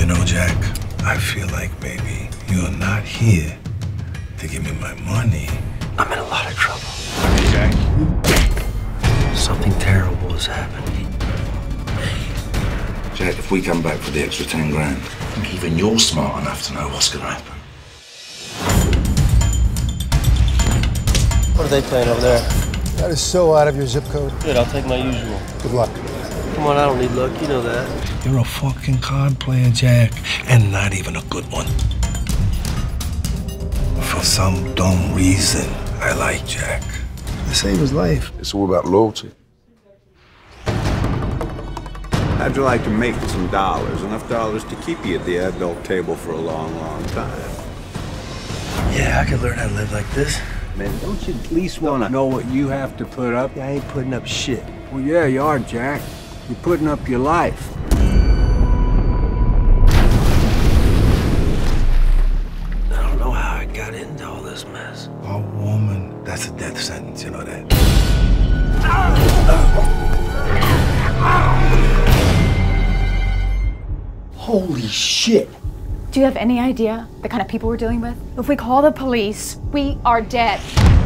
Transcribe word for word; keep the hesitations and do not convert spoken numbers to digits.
You know, Jack, I feel like maybe you're not here to give me my money. I'm in a lot of trouble. Jack? Something terrible is happening. Jack, if we come back for the extra ten grand, I think even you're smart enough to know what's gonna happen. What are they playing over there? That is so out of your zip code. Good, I'll take my usual. Good luck. Come on, I don't need luck, you know that. You're a fucking card player, Jack, and not even a good one. For some dumb reason, I like Jack. I saved his life. It's all about loyalty. How'd you like to make some dollars? Enough dollars to keep you at the adult table for a long, long time. Yeah, I could learn how to live like this. Man, don't you at least want to know what you have to put up? I ain't putting up shit. Well, yeah, you are, Jack. You're putting up your life. I don't know how I got into all this mess. A woman, that's a death sentence, you know that? Holy shit! Do you have any idea the kind of people we're dealing with? If we call the police, we are dead.